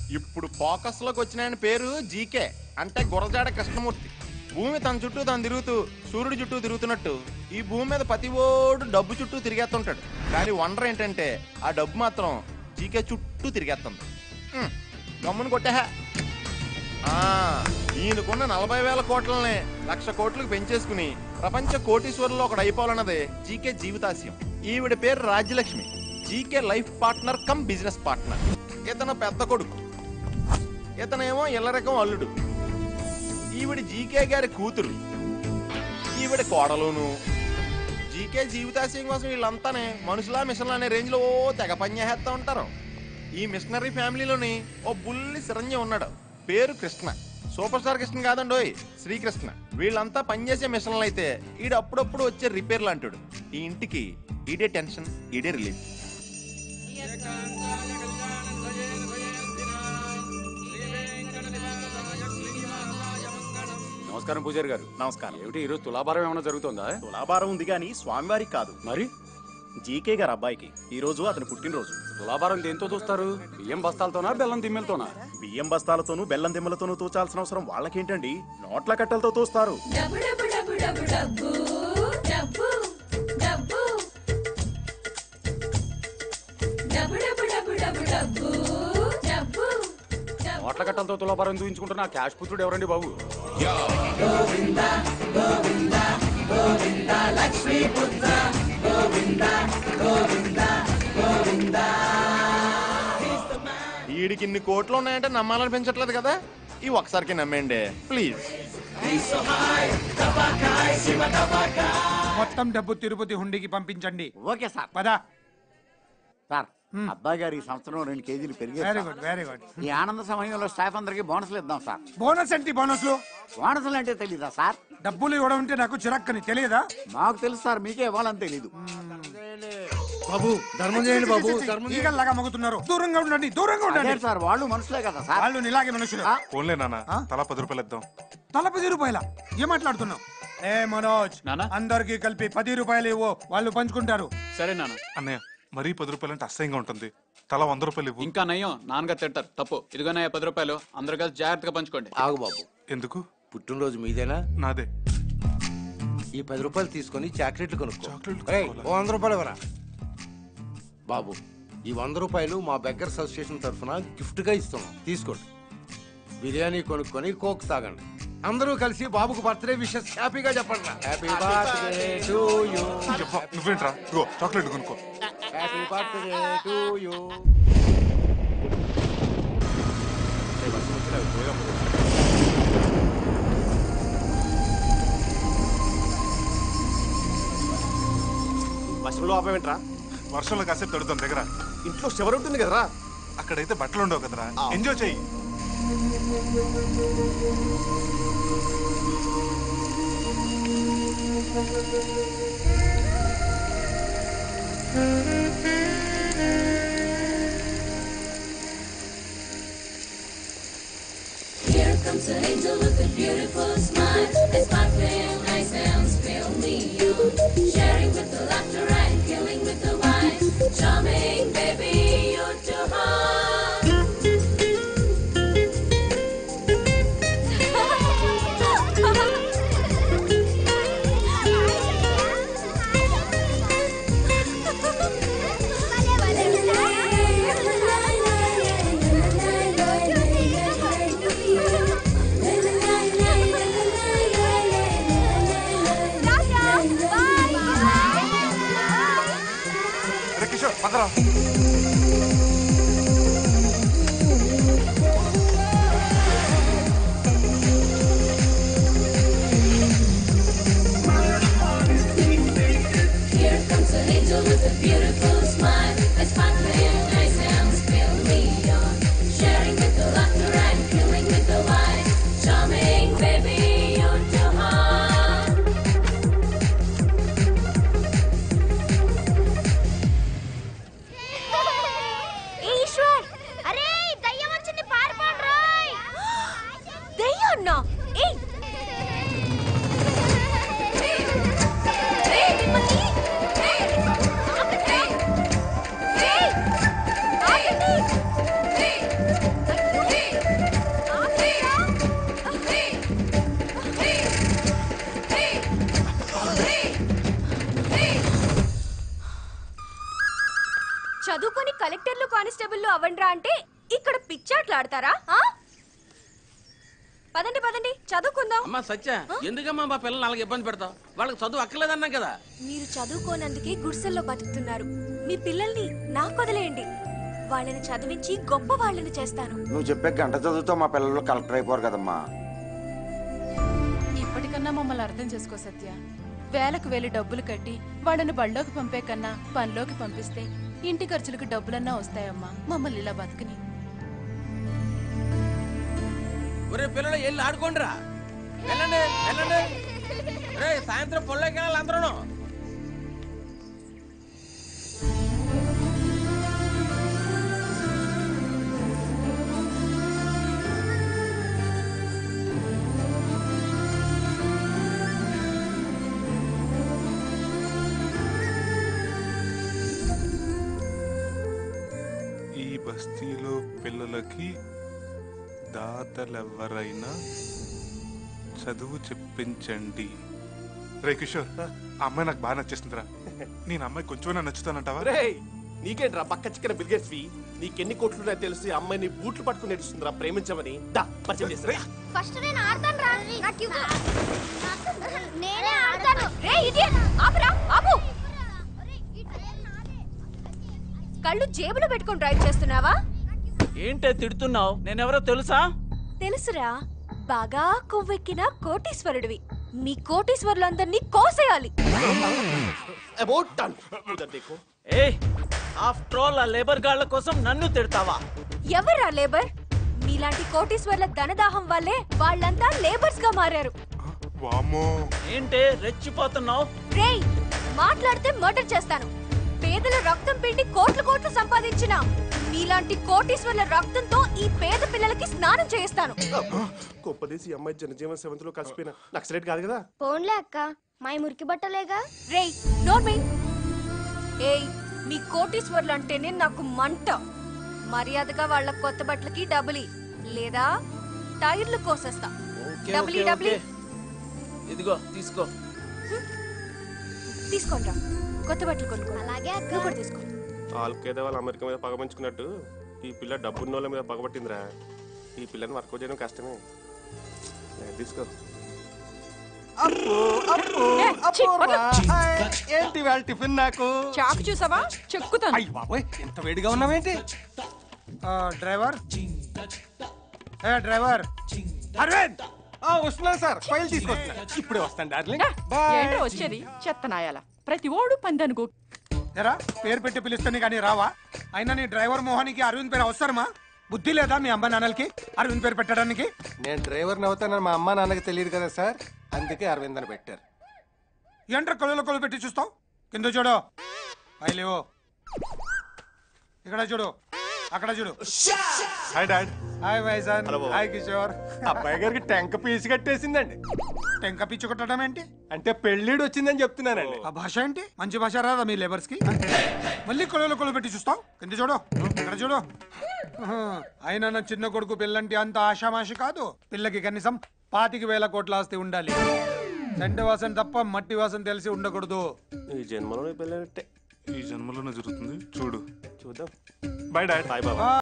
ఇప్పుడు ఫోకస్ లోకి వచ్చిన ఆయన పేరు జీకే అంటే గురజాడ కృష్ణమూర్తి. భూమి తన చుట్టూ తను తిరుగుతూ సూర్యుడి చుట్టూ తిరుగుతున్నట్టు ఈ భూమి మీద ప్రతి ఓడు డబ్బు చుట్టూ తిరిగేస్తుంటాడు. కానీ వండర్ ఏంటంటే ఆ డబ్బు మాత్రం జీకే చుట్టూ తిరిగేస్తుంది. గమ్మును కొట్టా. ఈయనకున్న 40,000 కోట్లని 1,00,000 కోట్లకు పెంచేసుకుని ప్రపంచ కోటీశ్వరుల్లో ఒకడు అయిపోవాలన్నదే జీకే జీవితాశయం. ఈవిడ పేరు Rajyalakshmi. GK life partner cum business partner. ఇతను పెద్ద కొడుకు, ఇతనేమో ఇల్లరకం అల్లుడు. ఈవిడ జీకే గారి కూతురు, ఈవిడ కోడలును. జీకే జీవితాశయం కోసం వీళ్ళంతానే మనుషులా మిషన్లు అనే రేంజ్ లో తెగ పనిచేస్తూ ఉంటారు. ఈ మిషనరీ ఫ్యామిలీలోని ఓ బుల్లి సిరంజి ఉన్నాడు, పేరు కృష్ణ. సూపర్ స్టార్ కృష్ణ కాదండోయ్, శ్రీకృష్ణ. వీళ్ళంతా పనిచేసే మిషన్లు అయితే ఈడు అప్పుడప్పుడు వచ్చే రిపేర్లు అంటాడు. ఈ ఇంటికి ఈడే టెన్షన్, ఈడే రిలీఫ్. నమస్కారం పూజారి గారు. నమస్కారం. ఏమిటి ఈరోజు తులాభారం ఏమైనా జరుగుతుందా? తులాభారం ఉంది కానీ స్వామివారికి కాదు, మరి జీకే గారు అబ్బాయికి. ఈ రోజు అతని పుట్టినరోజు. తులాభారం దేంతో చూస్తారు? బియ్యం బస్తాలతోనా బెల్లం దిమ్మెలతోనా? బియ్యం బస్తాలతోనూ బెల్లం దిమ్మలతోనూ తూచాల్సిన అవసరం వాళ్ళకేంటండి, నోట్ల కట్టలతో తోస్తారు. నోట్ల కట్టలతో తులాభారం చూపించుకుంటున్న క్యాష్ పుత్రుడు ఎవరండి బాబు? వీడికి ఇన్ని కోట్లు ఉన్నాయంటే నమ్మాలనిపించట్లేదు కదా. ఈ ఒక్కసారికి నమ్మేయండి ప్లీజ్. మొత్తం డబ్బు తిరుపతి హుండీకి పంపించండి. Okay sir. పదా సార్, అబ్బాయి గారు ఈ సంవత్సరం 2 కేజీలు వెరీ పెరిగారు. Good very good. ఈ ఆనంద సమయంలో స్టాఫ్ అందరికి బోనస్లు ఇద్దాం సార్. బోనస్ ఏంటి బోనస్లు? బోనస్లు అంటే తెలీదా సార్? డబ్బులు ఇవ్వడం అంటే నాకు చిరక్కని తెలియదా? మాకు తెలుసు సార్, మీకే ఇవ్వాలని తెలీదు. బాబు ధర్మం చేయండి బాబు. ఈగల్లాగా మగుతున్నారు. దూరంగా ఉండండి, దూరంగా ఉండండి. అదే సార్, వాళ్ళు మనుషులే కదా సార్. వాళ్ళు ఇలాగే మనుషులు. ఫోన్లే నాన్న, తలా 10 రూపాయలు ఇద్దాం. తల 10 రూపాయల? ఏం మాట్లాడుతున్నావు? ఏ మనోజ్, అందరికి కలిపి 10 రూపాయలు ఇవ్వు, వాళ్ళు పంచుకుంటారు. సరే నాన్న. అన్నయ్య మరీ 10 రూపాయలు అంటే అసహ్యంగా ఉంటుంది. తలా 100 రూపాయలు ఇవ్వు. ఇంకా నయ్యం, నాన్నగారు తింటారు. తప్పు. ఇదిగోనయ్య 10 రూపాయలు, అందరు కలిసి జాగ్రత్తగా పంచుకోండి. ఆగు బాబు. ఎందుకు? పుట్టినరోజు మీదేనా? నాదే. ఈ 10 రూపాయలు తీసుకొని చాక్లెట్లు కొనుక్కో. చాక్లెట్లు ఏయ్, కొనుక్కోవాలా? ఓ 100 రూపాయలు ఇవ్వరా బాబు. ఈ 100 రూపాయలు మా బెగ్గర్స్ అసోసియేషన్ తరఫున గిఫ్ట్ గా ఇస్తున్నాం, తీసుకోండి. బిర్యానీ కొనుక్కొని కోక్ తాగండి. అందరూ కలిసి బాబుకు బర్త్డే విషెస్ హ్యాపీగా చెప్పండి. Happy birthday to you. చెప్పా, నువ్వేంట్రా? ఇగో చాక్లెట్ కొనుక్కో. Happy birthday to you. వర్షంలో ఆపేంట్రా? వర్షంలో కాసేపు తడుతాం దగ్గర. ఇంట్లో శవరు ఉంటుంది కదరా. అక్కడైతే బట్టలు ఉండవు కదరా, ఎంజాయ్ చెయ్యి. Here comes an angel with a beautiful smile. A sparkling eyes and still neon. Sharing with the laughter and killing with the wine. Charming baby, you're too hot. Kishore పదరా. కలెక్టర్లు కానిస్టేబుల్లు అవ్వండ్రా అంటే ఇక్కడ పిచ్చాట్లాడతారా? పదండి పదండి చదువుకుందాం. అమ్మా సత్య, ఎందుకమ్మా మా పిల్లలు అలాగే ఇబ్బంది పెడతావు? వాళ్ళకి చదువు అక్కర్లేదన్నా కదా. మీరు చదువుకోనందుకే గుడిసెల్లో బతుకుతున్నారు. మీ పిల్లల్ని నాకు వదిలేయండి. వాళ్ళని చదివించి గొప్ప వాళ్ళని చేస్తాను. నువ్వు చెప్పే గంట చదువుతో మా పిల్లలు కలెక్టర్ అయిపోరు కదమ్మా. ఇప్పటికన్నా మమ్మల్ని అర్థం చేసుకో సత్య. వేలకు వేలు డబ్బులు కట్టి వాళ్ళని బళ్ళోకి పంపే కన్నా పనిలోకి పంపిస్తే ఇంటి ఖర్చులకు డబ్బులన్నా వస్తాయమ్మా. మమ్మల్ని ఇలా బతుకుని. ఒరే పిల్లలు వెళ్ళి ఆడుకోండిరా. వెళ్ళండి వెళ్ళండి. రే సాయంత్రం పొలంలోకి వెళ్ళాలి అందరూ. ఈ బస్తీలో పిల్లలకి దాతలెవరైనా చదువు చెప్పించండి. రే కిషోర్, ఆ అమ్మాయి నాకు బాగా నచ్చేస్తుందిరా. నేను అమ్మాయి కొంచెం నచ్చుతానంటావా? నీకేంట్రా పక్క చిక్కన బిల్గేట్స్వి? నీకెన్ని కోట్లు తెలిసి అమ్మాయిని బూట్లు పట్టుకుని నడుస్తుందిరా ప్రేమించమని. దా పరిచయం చేస్తా. ఫస్ట్ నేను ఆడతాను రా. నేనే ఆడతాను. రే ఇడియట్, ఆపురా ఆపు. కళ్ళు జేబులో పెట్టుకొని డ్రైవ్ చేస్తున్నావా? ఏంటే తిడుతున్నావు? నేనెవరో తెలుసా? తెలుసురా, బాగా కొవ్వెక్కిన కోటీశ్వరుడివి. మీ కోటీశ్వరులందరినీ కోసేయాలి. ఏ ఆఫ్టర్ ఆల్ ఆ లేబర్ గాళ్ళ కోసం నన్ను తిడతావా? ఎవరా లేబర్? మీలాంటి కోటీశ్వర్ల ధనదాహం వల్లే వాళ్ళంతా లేబర్స్ గా మారారు. ఏంటే రెచ్చిపోతున్నావు? రేయ్, మాట్లాడితే మర్డర్ చేస్తాను. పేదల రక్తం పిండి కోట్లు కోట్లు సంపాదించిన మీలాంటి కోటీశ్వర్ల రక్తంతో ఈ పేద పిల్లలకి స్నానం చేయిస్తాను. గొప్పదేసి అమ్మాయి జనజీవన సెవెంత్ లో కలిసిపోయిన నక్సలైట్ కాదు కదా. పోన్లే అక్క, మా మురికి బట్టలేగా. రేయ్ నోర్మై. ఏయ్, మీ కోటీశ్వర్లు అంటేనే నాకు మంట. మర్యాదగా వాళ్ళ కొత్త బట్టలకి డబ్బులి, లేదా టైర్లు కోసేస్తా. డబ్బులి డబ్బులి. ఇదిగో తీసుకో. తీసుకోండి, కొత్త బట్టలు కొనుక్కో. అలాగే అక్క, నువ్వు కూడా తీసుకో. వాళ్ళకేదో వాళ్ళ అమెరికా మీద పగమంచుకున్నట్టు ఈ పిల్ల డబ్బున్న వాళ్ళ మీద పగబట్టిందిరా. ఈ పిల్లని వర్క్ చేయడం కష్టమే. తీసుకో. ఏంటి వాళ్ళ టిఫిన్ నాకు చాకు చూసావా? చెక్కుతాను. అయ్య బాబోయ్, ఎంత వేడిగా ఉన్నావేంటి? డ్రైవర్, డ్రైవర్ అరవింద్, వస్తున్నాను సార్, ఫైల్ తీసుకొస్తున్నా. ఇప్పుడే వస్తాను డార్లింగ్. ఏంటో వచ్చేది చెత్త నాయాల. ప్రతి ఓడు పందనుకో. ఎరా పేరు పెట్టి పిలుస్తాను కానీ రావా? అయినా నీ డ్రైవర్ మోహనికి అరవింద్ పేరు అవసరమా? బుద్ధి లేదా మీ అమ్మ నాన్నలకి అరవింద్ పేరు పెట్టడానికి? నేను డ్రైవర్ని అవుతానని మా అమ్మ నాన్నకి తెలియదు కదా సార్, అందుకే అరవింద్ అని పెట్టారు. ఏంట్రా కొలు పెట్టి చూస్తావు? కింద చూడు, లేవు. ఇక్కడ చూడు, అక్కడ చూడు. Hi dad. హాయ్ వైజాన్. హాయ్ కిషోర్. అబ్బాయి గారికి టెంక పీసు కట్టేసిందండి. టెంక పిచ్చి కొట్టడం ఏంటి? అంటే పెళ్ళిడు వచ్చిందని చెప్తున్నానండి. ఆ భాష ఏంటి? మంచి భాష రాదా మీ లేబర్స్ కి? మళ్ళీ కొలు పెట్టి చూస్తావు? కింద చూడు, ఇక్కడ చూడు. అయినా నా చిన్న కొడుకు పిల్లంటి అంత ఆషామాషి కాదు. పిల్లకి కనీసం 25,000 కోట్ల ఆస్తి ఉండాలి. చెండ వాసన తప్ప మట్టి వాసన తెలిసి ఉండకూడదు. ఈ జన్మలో పెళ్ళంటే ఈ జన్మలోనే జరుగుతుంది చూడు. చూద్దాం. Bye dad. బాయ్ బాబా.